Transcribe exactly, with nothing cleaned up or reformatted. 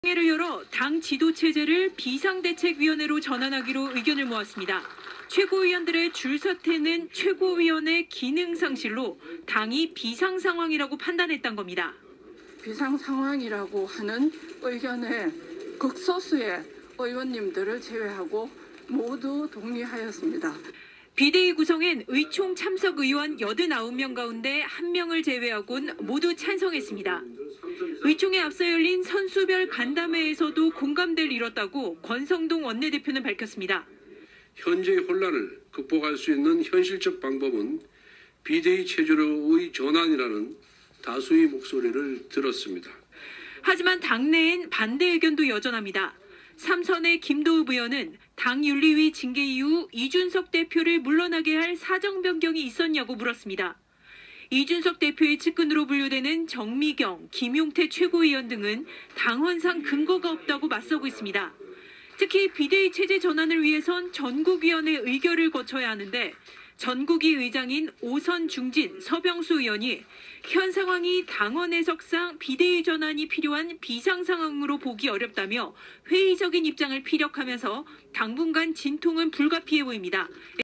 회를 열어 당 지도체제를 비상대책위원회로 전환하기로 의견을 모았습니다. 최고위원들의 줄서태는 최고위원의 기능 상실로 당이 비상 상황이라고 판단했던 겁니다. 비상 상황이라고 하는 의견에 극소수의 의원님들을 제외하고 모두 동의하였습니다. 비대위 구성엔 의총 참석 의원 팔십구 명 가운데 한 명을 제외하곤 모두 찬성했습니다. 의총에 앞서 열린 선수별 간담회에서도 공감대를 이뤘다고 권성동 원내대표는 밝혔습니다. 현재의 혼란을 극복할 수 있는 현실적 방법은 비대위 체제로의 전환이라는 다수의 목소리를 들었습니다. 하지만 당내엔 반대 의견도 여전합니다. 삼선의 김도읍 의원은 당 윤리위 징계 이후 이준석 대표를 물러나게 할 사정 변경이 있었냐고 물었습니다. 이준석 대표의 측근으로 분류되는 정미경, 김용태 최고위원 등은 당헌상 근거가 없다고 맞서고 있습니다. 특히 비대위 체제 전환을 위해선 전국위원회 의결을 거쳐야 하는데 전국위 의장인 오선 중진 서병수 의원이 현 상황이 당원 해석상 비대위 전환이 필요한 비상 상황으로 보기 어렵다며 회의적인 입장을 피력하면서 당분간 진통은 불가피해 보입니다.